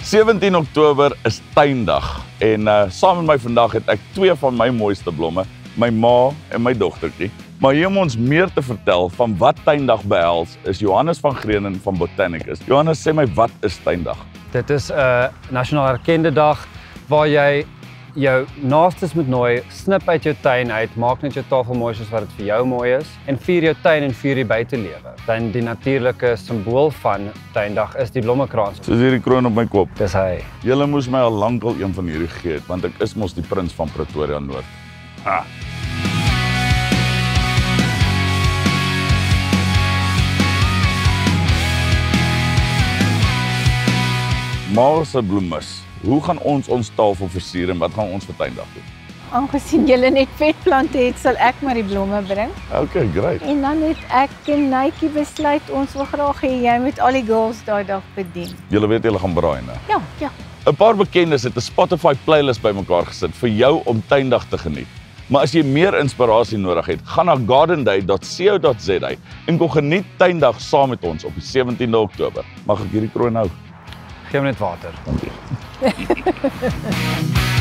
17 Oktober is tuindag en saam met my vandag het ek twee van my mooiste blomme, my ma en my dogtertjie. Maar hier om ons meer te vertel van wat tuindag behels, is Johannes van Greenen van Botanicus. Johannes, sê my, wat is tuindag? Dit is 'n nasionaal erkende dag waar jy jou naastes moet nooi, snip uit jou tuin uit, maak net jou tafel mooi soos wat dit vir jou mooi is en vier jou tuin en vier die buitelewe. Dan die natuurlike simbool van tuindag is die blommekrans. Soos hierdie kroon op my kop. Dis hy. Julle moes my al lankal een van hierdie gegee het, want ek is mos die prins van Pretoria Noord. Maar se bloemis, hoe gaan ons tafel versier en wat gaan ons vir tuindag doen? Aangesien julle net vetplante het, sal ek maar die blomme bring. Okay, great. En dan het ek en Nytjie besluit ons wil graag hê jy moet al die girls daai dag bedien. Julle weet julle gaan braai, né? Ja. 'n Paar bekendes het 'n Spotify playlist bymekaar gesit vir jou om tuindag te geniet. Maar as jy meer inspirasie nodig het, gaan na gardenday.co.za en kom geniet tuindag saam met ons op die 17de Oktober. Mag ek hierdie kroon hou? Geef my net water. Dankie.